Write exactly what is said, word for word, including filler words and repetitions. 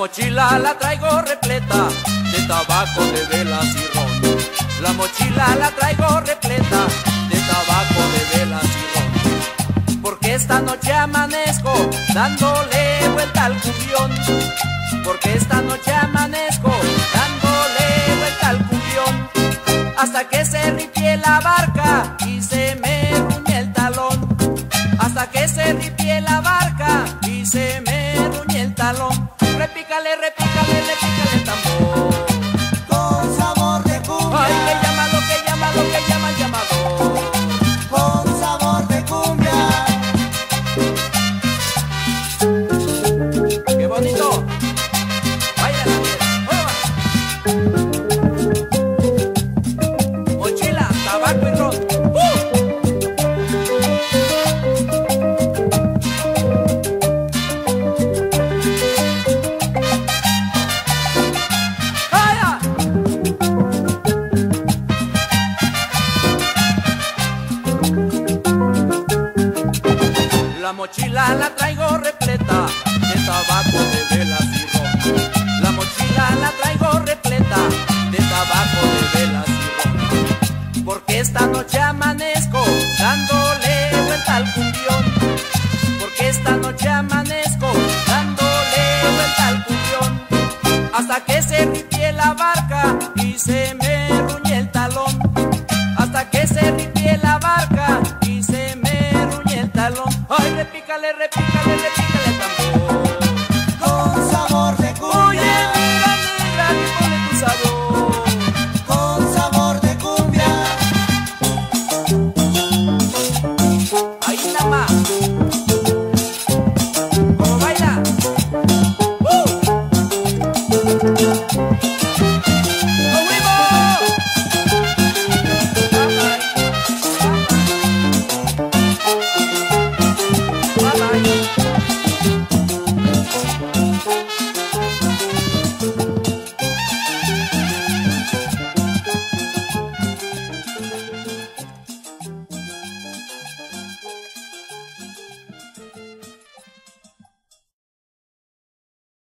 mochila la traigo repleta de tabaco, de velas y ron. La mochila la traigo repleta de tabaco, de velas y ron. Porque esta noche amanezco dándole vuelta al cumbión. Porque esta noche amanezco dándole vuelta al cumbión. Hasta que se ripie la barca y se me ruñe el talón. Hasta que se ripie la barca y se me ruñe el talón. Repícale, repícale, repícale el tambor. Con sabor de cumbia. Ay, que llama lo que llama, lo que llama el llamador. Con sabor de cumbia. Qué bonito. Baila la fiesta. Mochila, tabaco y ron. ¡Uh! La mochila la traigo repleta de tabaco, de velas y ron. La mochila la traigo repleta de tabaco, de velas y ron. Porque esta noche amanezco dándole vuelta al cumbión. Porque esta noche amanezco dándole vuelta al cumbión. Hasta que se ripie la barca y se